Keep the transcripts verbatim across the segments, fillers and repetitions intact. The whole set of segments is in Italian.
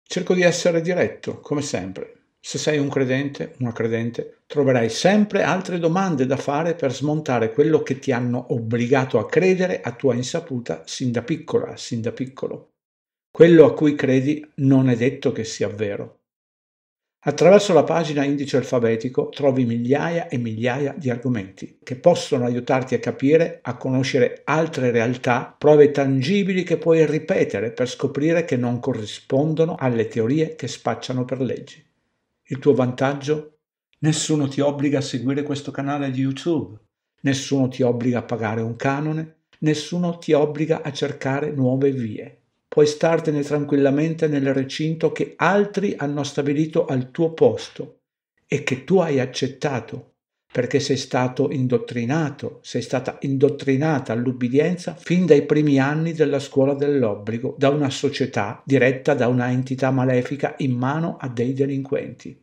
Cerco di essere diretto, come sempre. Se sei un credente, una credente, troverai sempre altre domande da fare per smontare quello che ti hanno obbligato a credere a tua insaputa sin da piccola, sin da piccolo. Quello a cui credi non è detto che sia vero. Attraverso la pagina indice alfabetico trovi migliaia e migliaia di argomenti che possono aiutarti a capire, a conoscere altre realtà, prove tangibili che puoi ripetere per scoprire che non corrispondono alle teorie che spacciano per leggi. Il tuo vantaggio? Nessuno ti obbliga a seguire questo canale di YouTube, nessuno ti obbliga a pagare un canone, nessuno ti obbliga a cercare nuove vie. Puoi startene tranquillamente nel recinto che altri hanno stabilito al tuo posto e che tu hai accettato, perché sei stato indottrinato, sei stata indottrinata all'ubbidienza fin dai primi anni della scuola dell'obbligo, da una società diretta da una entità malefica in mano a dei delinquenti.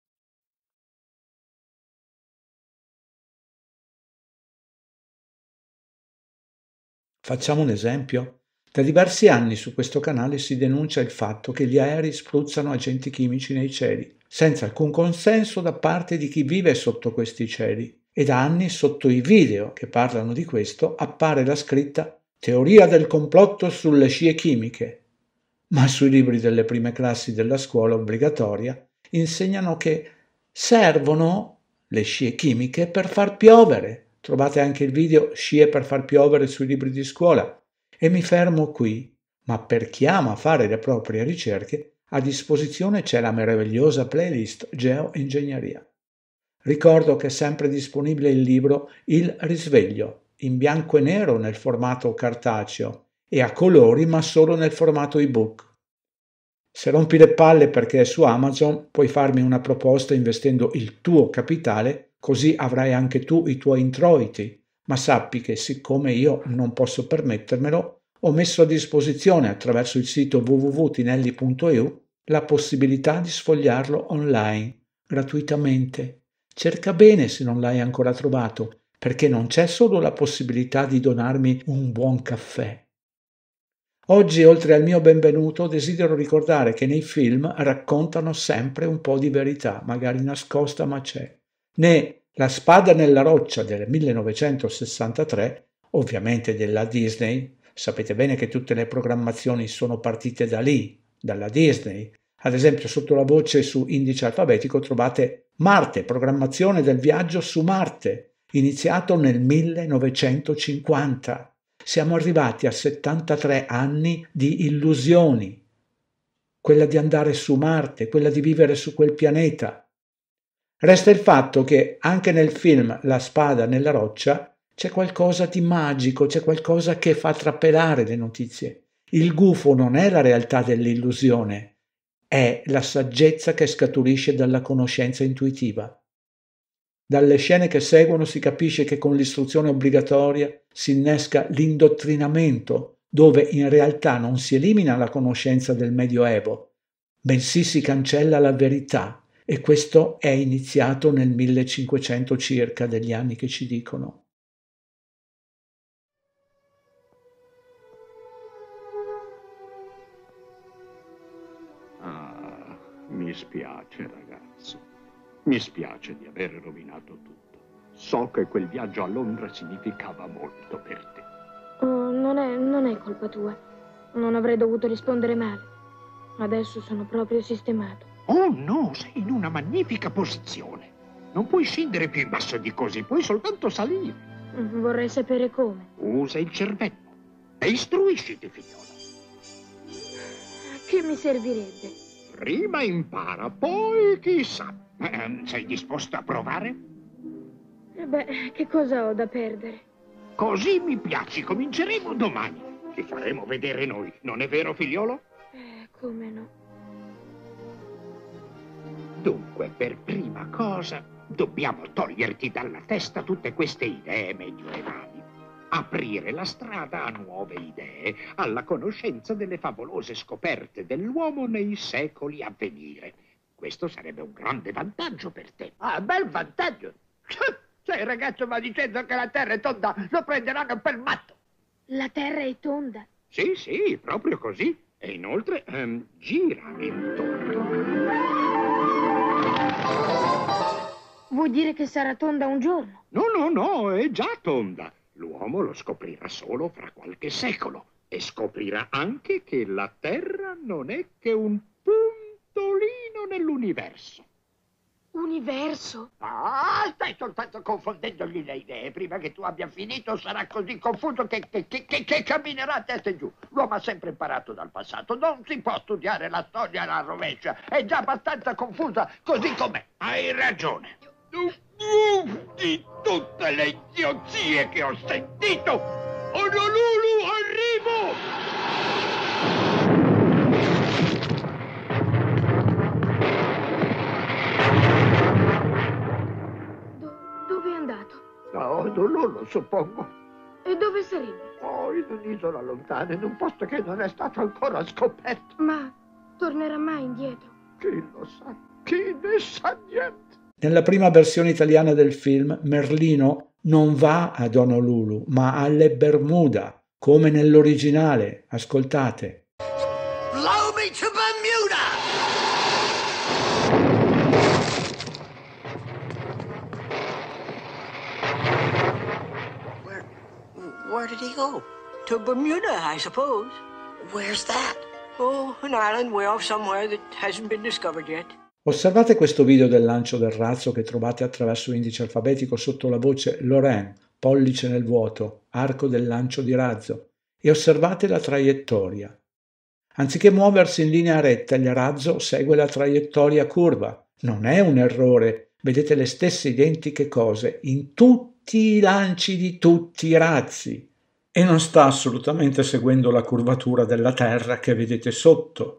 Facciamo un esempio. Da diversi anni su questo canale si denuncia il fatto che gli aerei spruzzano agenti chimici nei cieli, senza alcun consenso da parte di chi vive sotto questi cieli. E da anni sotto i video che parlano di questo appare la scritta Teoria del complotto sulle scie chimiche. Ma sui libri delle prime classi della scuola obbligatoria insegnano che servono le scie chimiche per far piovere. Trovate anche il video Scie per far piovere sui libri di scuola. E mi fermo qui, ma per chi ama fare le proprie ricerche, a disposizione c'è la meravigliosa playlist Geoingegneria. Ricordo che è sempre disponibile il libro Il risveglio, in bianco e nero nel formato cartaceo e a colori ma solo nel formato ebook. Se rompi le palle perché è su Amazon, puoi farmi una proposta investendo il tuo capitale, così avrai anche tu i tuoi introiti. Ma sappi che siccome io non posso permettermelo, ho messo a disposizione attraverso il sito w w w punto tinelli punto e u la possibilità di sfogliarlo online, gratuitamente. Cerca bene se non l'hai ancora trovato, perché non c'è solo la possibilità di donarmi un buon caffè. Oggi, oltre al mio benvenuto, desidero ricordare che nei film raccontano sempre un po' di verità, magari nascosta, ma c'è. Né La spada nella roccia del millenovecentosessantatré, ovviamente della Disney, sapete bene che tutte le programmazioni sono partite da lì, dalla Disney. Ad esempio, sotto la voce su indice alfabetico trovate Marte, programmazione del viaggio su Marte, iniziato nel millenovecentocinquanta. Siamo arrivati a settantatré anni di illusioni, quella di andare su Marte, quella di vivere su quel pianeta. Resta il fatto che anche nel film La spada nella roccia c'è qualcosa di magico, c'è qualcosa che fa trapelare le notizie. Il gufo non è la realtà dell'illusione, è la saggezza che scaturisce dalla conoscenza intuitiva. Dalle scene che seguono si capisce che con l'istruzione obbligatoria si innesca l'indottrinamento, dove in realtà non si elimina la conoscenza del Medioevo, bensì si cancella la verità, e questo è iniziato nel millecinquecento circa, degli anni che ci dicono. Ah, mi spiace, ragazzo. Mi spiace di aver rovinato tutto. So che quel viaggio a Londra significava molto per te. Oh, non è, non è colpa tua. Non avrei dovuto rispondere male. Adesso sono proprio sistemato. Oh no, sei in una magnifica posizione. Non puoi scendere più in basso di così, puoi soltanto salire. Vorrei sapere come. Usa il cervello e istruisciti, figliola. Che mi servirebbe? Prima impara, poi chissà. Eh, sei disposto a provare? Eh beh, che cosa ho da perdere? Così mi piaci, cominceremo domani. Ti faremo vedere noi, non è vero, figliolo? Eh, come no? Dunque, per prima cosa, dobbiamo toglierti dalla testa tutte queste idee medioevali. Aprire la strada a nuove idee, alla conoscenza delle favolose scoperte dell'uomo nei secoli a venire. Questo sarebbe un grande vantaggio per te. Ah, bel vantaggio! Se il ragazzo va dicendo che la terra è tonda, lo prenderanno per matto. La terra è tonda. Sì, sì, proprio così. E inoltre ehm, gira intorno. Vuoi dire che sarà tonda un giorno? No, no, no, è già tonda. L'uomo lo scoprirà solo fra qualche secolo. E scoprirà anche che la Terra non è che un puntolino nell'universo. Universo? Ah, stai soltanto confondendogli le idee. Prima che tu abbia finito sarà così confuso che, che, che, che, che camminerà a testa in giù. L'uomo ha sempre imparato dal passato. Non si può studiare la storia alla rovescia. È già abbastanza confusa così com'è. Hai ragione. Di tutte le idiozie che ho sentito, Honolulu, arrivo! Dove è andato? A Honolulu, suppongo. E dove sarebbe? Oh, in un'isola lontana, in un posto che non è stato ancora scoperto. Ma tornerà mai indietro? Chi lo sa? Chi ne sa niente? Nella prima versione italiana del film, Merlino non va ad Honolulu, ma alle Bermuda, come nell'originale. Ascoltate. Blow me to Bermuda! Where, where did he go? To Bermuda, I suppose. Where's that? Oh, an island way off somewhere that hasn't been discovered yet. Osservate questo video del lancio del razzo che trovate attraverso l'indice alfabetico sotto la voce Loren, pollice nel vuoto, arco del lancio di razzo, e osservate la traiettoria. Anziché muoversi in linea retta, il razzo segue la traiettoria curva. Non è un errore, vedete le stesse identiche cose in tutti i lanci di tutti i razzi. E non sta assolutamente seguendo la curvatura della Terra che vedete sotto.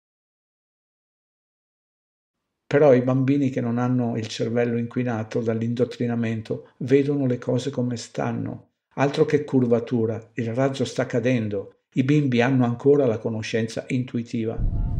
Però i bambini che non hanno il cervello inquinato dall'indottrinamento vedono le cose come stanno. Altro che curvatura, il razzo sta cadendo. I bimbi hanno ancora la conoscenza intuitiva.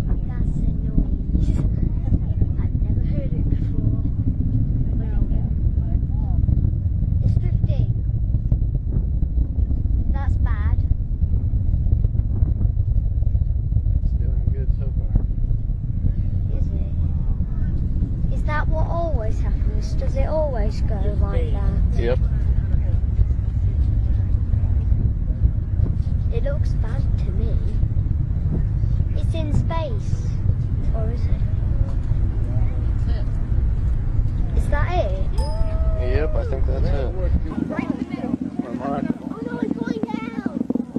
Does it always go like that? Yep. It looks bad to me. It's in space, or is it? Is that it? Yep, I think that's it. Right in the middle. Oh no, it's going down!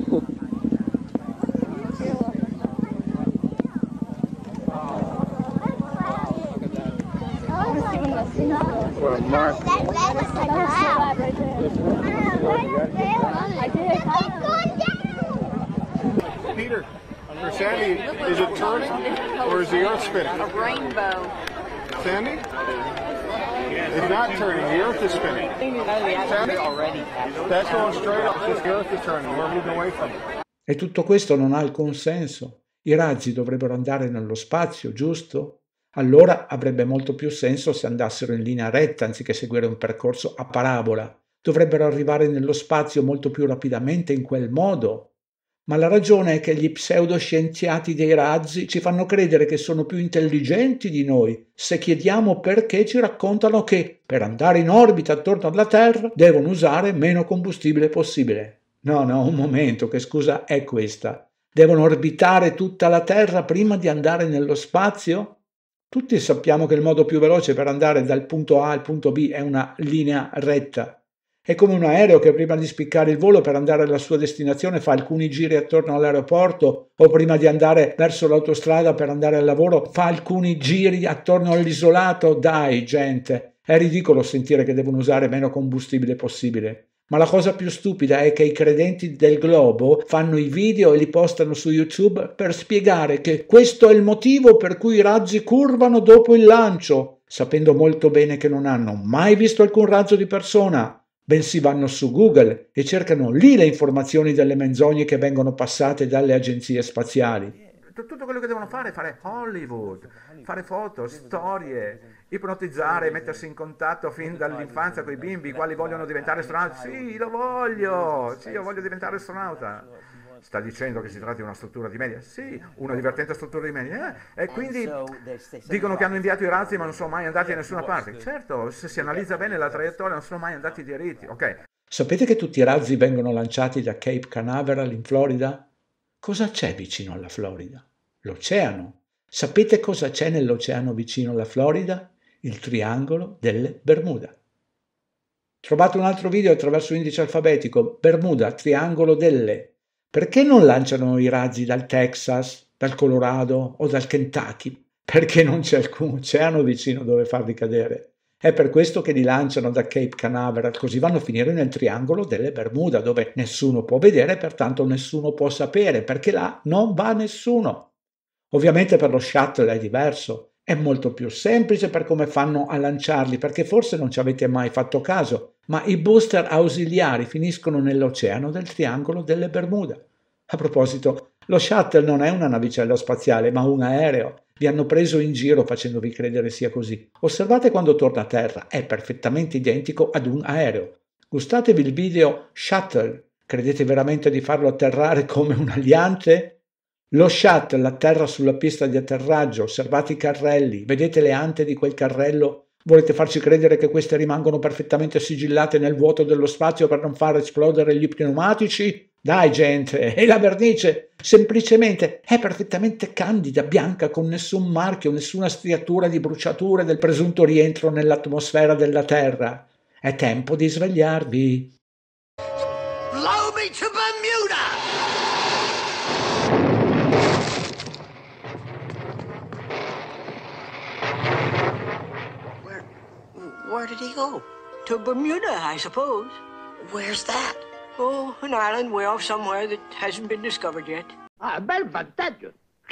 Well, Mark. Peter, for Sandy, is it turning or is the Earth spinning? A rainbow. Sandy? It's not turning, the Earth is spinning. Sandy, Already. that's going straight up, just the Earth is turning, we're moving away from it. E tutto questo non ha alcun senso. I razzi dovrebbero andare nello spazio, giusto? Allora avrebbe molto più senso se andassero in linea retta anziché seguire un percorso a parabola. Dovrebbero arrivare nello spazio molto più rapidamente in quel modo. Ma la ragione è che gli pseudoscienziati dei razzi ci fanno credere che sono più intelligenti di noi se chiediamo perché ci raccontano che per andare in orbita attorno alla Terra devono usare meno combustibile possibile. No, no, un momento, che scusa è questa? Devono orbitare tutta la Terra prima di andare nello spazio? Tutti sappiamo che il modo più veloce per andare dal punto A al punto B è una linea retta. È come un aereo che prima di spiccare il volo per andare alla sua destinazione fa alcuni giri attorno all'aeroporto, o prima di andare verso l'autostrada per andare al lavoro fa alcuni giri attorno all'isolato. Dai, gente, è ridicolo sentire che devono usare meno combustibile possibile. Ma la cosa più stupida è che i credenti del globo fanno i video e li postano su YouTube per spiegare che questo è il motivo per cui i razzi curvano dopo il lancio, sapendo molto bene che non hanno mai visto alcun razzo di persona, bensì vanno su Google e cercano lì le informazioni delle menzogne che vengono passate dalle agenzie spaziali. Tutto quello che devono fare è fare Hollywood, fare foto, storie, ipnotizzare, mettersi in contatto fin dall'infanzia con i bimbi, i quali vogliono diventare astronauti. Sì, lo voglio, sì, io voglio diventare astronauta. sta dicendo che si tratta di una struttura di media? Sì, una divertente struttura di media. Eh, e quindi dicono che hanno inviato i razzi ma non sono mai andati da nessuna parte. Certo, se si analizza bene la traiettoria non sono mai andati diritti. Ok. Sapete che tutti i razzi vengono lanciati da Cape Canaveral in Florida? Cosa c'è vicino alla Florida? L'oceano. Sapete cosa c'è nell'oceano vicino alla Florida? Il triangolo delle Bermuda. Trovate un altro video attraverso indice alfabetico. Bermuda, triangolo delle. Perché non lanciano i razzi dal Texas, dal Colorado o dal Kentucky? Perché non c'è alcun oceano vicino dove farli cadere. È per questo che li lanciano da Cape Canaveral, così vanno a finire nel triangolo delle Bermuda, dove nessuno può vedere e pertanto nessuno può sapere, perché là non va nessuno. Ovviamente per lo shuttle è diverso. È molto più semplice per come fanno a lanciarli, perché forse non ci avete mai fatto caso, ma i booster ausiliari finiscono nell'oceano del triangolo delle Bermuda. A proposito, lo shuttle non è una navicella spaziale, ma un aereo. Vi hanno preso in giro facendovi credere sia così. Osservate quando torna a terra, è perfettamente identico ad un aereo. Gustatevi il video Shuttle. Credete veramente di farlo atterrare come un aliante? Lo shuttle atterra sulla pista di atterraggio, osservate i carrelli, vedete le ante di quel carrello? Volete farci credere che queste rimangono perfettamente sigillate nel vuoto dello spazio per non far esplodere gli pneumatici? Dai gente, e la vernice semplicemente è perfettamente candida, bianca, con nessun marchio, nessuna striatura di bruciature del presunto rientro nell'atmosfera della Terra. È tempo di svegliarvi. Blow me to Bermuda! Where, where did he go? To Bermuda, I suppose. Where's that? Oh, an island way off somewhere that hasn't been discovered yet. Ah, bel vantaggio.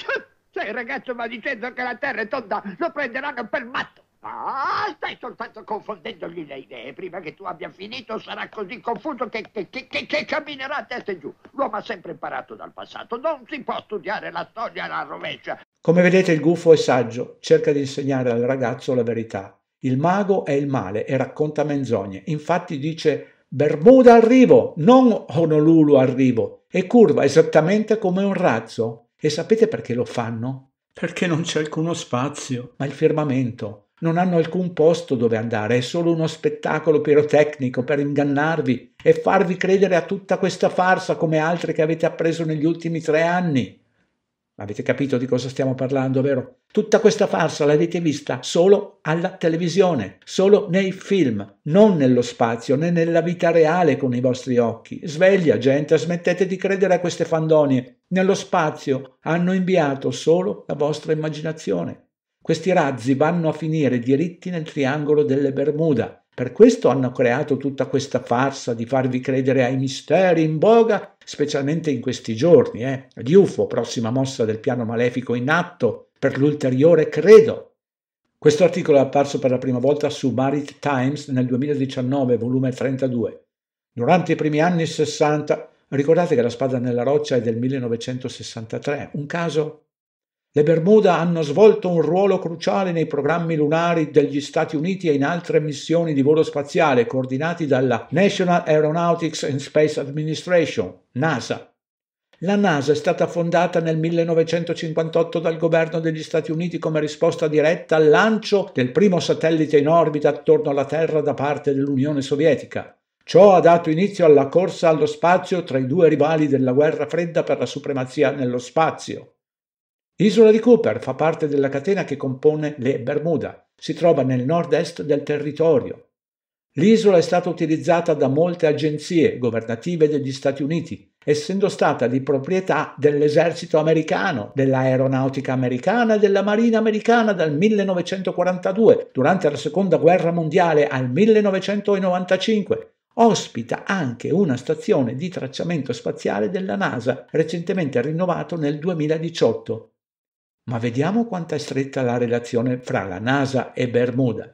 Se il ragazzo va dicendo che la terra è tonda, lo prenderanno per matto. Ah, stai soltanto confondendogli le idee. Prima che tu abbia finito sarà così confuso che, che, che, che, che camminerà a testa in giù. L'uomo ha sempre imparato dal passato. Non si può studiare la storia alla rovescia. Come vedete, il gufo è saggio. Cerca di insegnare al ragazzo la verità. Il mago è il male e racconta menzogne. Infatti dice Bermuda arrivo, non Honolulu arrivo, e curva esattamente come un razzo. E sapete perché lo fanno? Perché non c'è alcuno spazio, ma il firmamento. Non hanno alcun posto dove andare, è solo uno spettacolo pirotecnico per ingannarvi e farvi credere a tutta questa farsa come altre che avete appreso negli ultimi tre anni. Avete capito di cosa stiamo parlando, vero? Tutta questa farsa l'avete vista solo alla televisione, solo nei film, non nello spazio né nella vita reale con i vostri occhi. Sveglia, gente, smettete di credere a queste fandonie. Nello spazio hanno inviato solo la vostra immaginazione. Questi razzi vanno a finire diritti nel triangolo delle Bermuda. Per questo hanno creato tutta questa farsa di farvi credere ai misteri in voga, specialmente in questi giorni, eh? Gli U F O, prossima mossa del piano malefico in atto per l'ulteriore credo. Questo articolo è apparso per la prima volta su Maritime Times nel duemiladiciannove, volume trentadue. Durante i primi anni sessanta, ricordate che la spada nella roccia è del millenovecentosessantatré, un caso? Le Bermuda hanno svolto un ruolo cruciale nei programmi lunari degli Stati Uniti e in altre missioni di volo spaziale coordinati dalla National Aeronautics and Space Administration, NASA. La NASA è stata fondata nel millenovecentocinquantotto dal governo degli Stati Uniti come risposta diretta al lancio del primo satellite in orbita attorno alla Terra da parte dell'Unione Sovietica. Ciò ha dato inizio alla corsa allo spazio tra i due rivali della guerra fredda per la supremazia nello spazio. L'isola di Cooper fa parte della catena che compone le Bermuda. Si trova nel nord-est del territorio. L'isola è stata utilizzata da molte agenzie governative degli Stati Uniti, essendo stata di proprietà dell'esercito americano, dell'aeronautica americana e della marina americana dal millenovecentoquarantadue, durante la seconda guerra mondiale al millenovecentonovantacinque. Ospita anche una stazione di tracciamento spaziale della NASA, recentemente rinnovato nel duemiladiciotto. Ma vediamo quanto è stretta la relazione fra la NASA e Bermuda.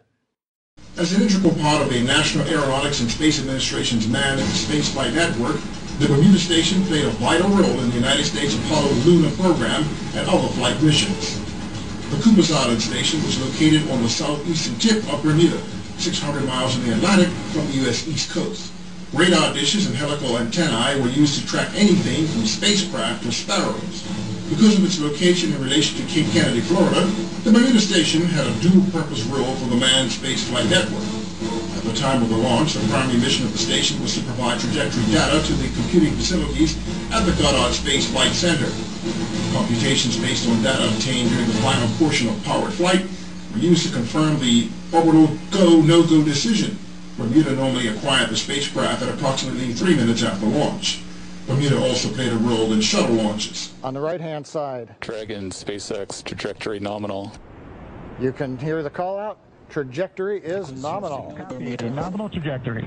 As an integral part of the National Aeronautics and Space Administration's manned spaceflight network, the Bermuda Station played a vital role in the United States Apollo lunar program and other flight missions. The Cooper's Island Station was located on the southeastern tip of Bermuda, six hundred miles in the Atlantic from the U S East Coast. Radar dishes and helical antennae were used to track anything from spacecraft to sparrows. Because of its location in relation to Cape Kennedy, Florida, the Bermuda station had a dual-purpose role for the manned spaceflight network. At the time of the launch, the primary mission of the station was to provide trajectory data to the computing facilities at the Goddard Space Flight Center. Computations based on data obtained during the final portion of powered flight were used to confirm the orbital go, no-go decision. Bermuda normally acquired the spacecraft at approximately three minutes after launch. Bermuda also played a role in shuttle launches. On the right-hand side, Dragon, SpaceX, trajectory nominal. you can hear the call out. Trajectory is nominal. Nominal trajectory.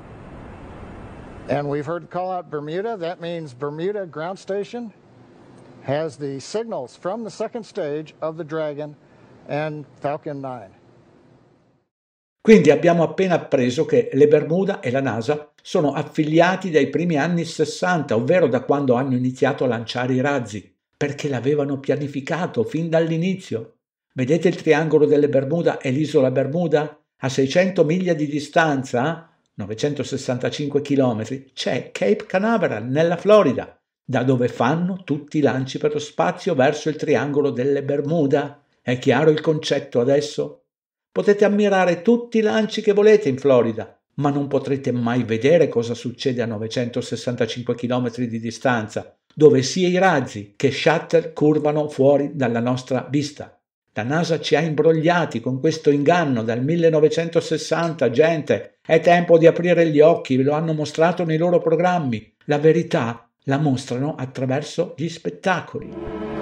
And we've heard the call out Bermuda. That means Bermuda ground station has the signals from the second stage of the Dragon and Falcon nine. Quindi abbiamo appena appreso che le Bermuda e la NASA sono affiliati dai primi anni sessanta, ovvero da quando hanno iniziato a lanciare i razzi, perché l'avevano pianificato fin dall'inizio. Vedete il triangolo delle Bermuda e l'isola Bermuda? A seicento miglia di distanza, novecentosessantacinque chilometri, c'è Cape Canaveral nella Florida, da dove fanno tutti i lanci per lo spazio verso il triangolo delle Bermuda. È chiaro il concetto adesso? Potete ammirare tutti i lanci che volete in Florida, ma non potrete mai vedere cosa succede a novecentosessantacinque chilometri di distanza, dove sia i razzi che shuttle curvano fuori dalla nostra vista. La NASA ci ha imbrogliati con questo inganno dal millenovecentosessanta, gente. È tempo di aprire gli occhi, ve lo hanno mostrato nei loro programmi. La verità la mostrano attraverso gli spettacoli.